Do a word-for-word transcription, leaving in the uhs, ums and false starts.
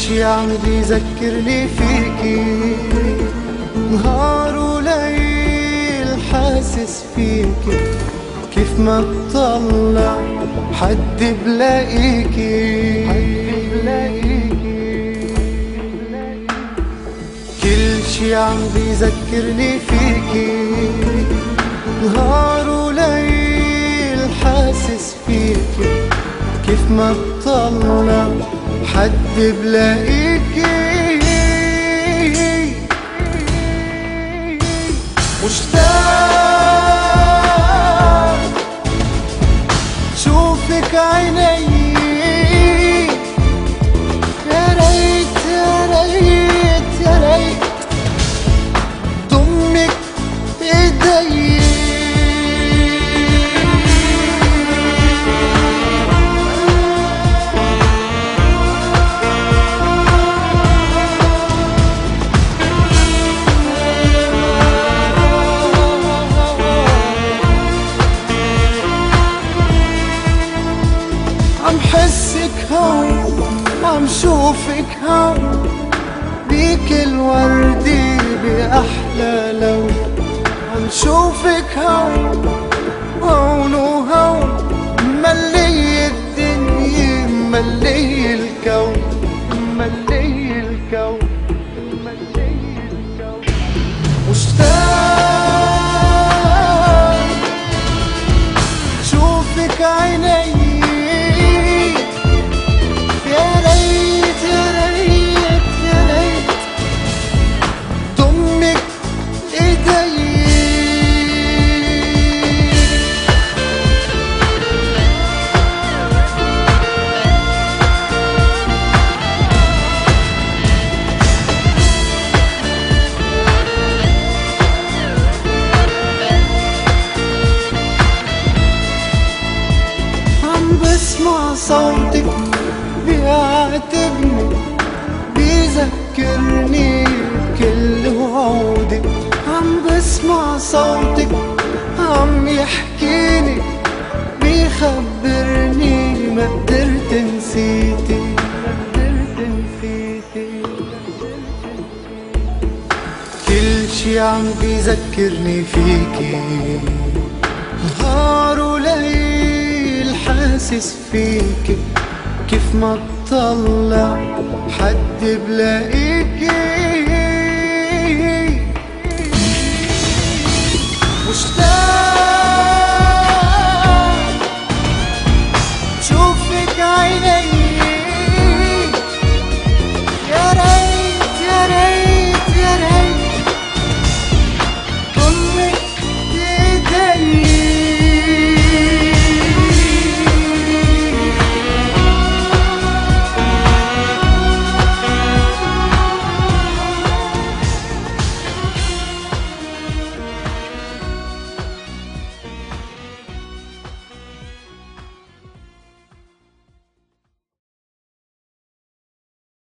شي عم بيذكرني فيكي، نهار وليل حاسس فيكي، كيف ما اطلع حد بلاقيكي. كل شي عم بيذكرني فيكي، نهار وليل حاسس فيكي، كيف ما اطلع حد بلاقيكي. مشتاق شوفك عيني، يا ريت يا ريت يا ريت ضمك ايدي. عم حسك هون، عم شوفك هون، بكل وردي بأحلى لون. عم شوفك هون هون وهون، ملي الدنيا ملي الكون، ملي الكون ملي الكون. مشتاق شوفك عيني، بسمع صوتك بيعاتبني، بيذكرني بكل وعودك. عم بسمع صوتك عم يحكيني، بيخبرني ما قدرت نسيتي، ما قدرت نسيتي. كل شي عم بيذكرني فيكي، نهار وليل حاسس فيكي، كيف ما اطلع حد بلاقيكي.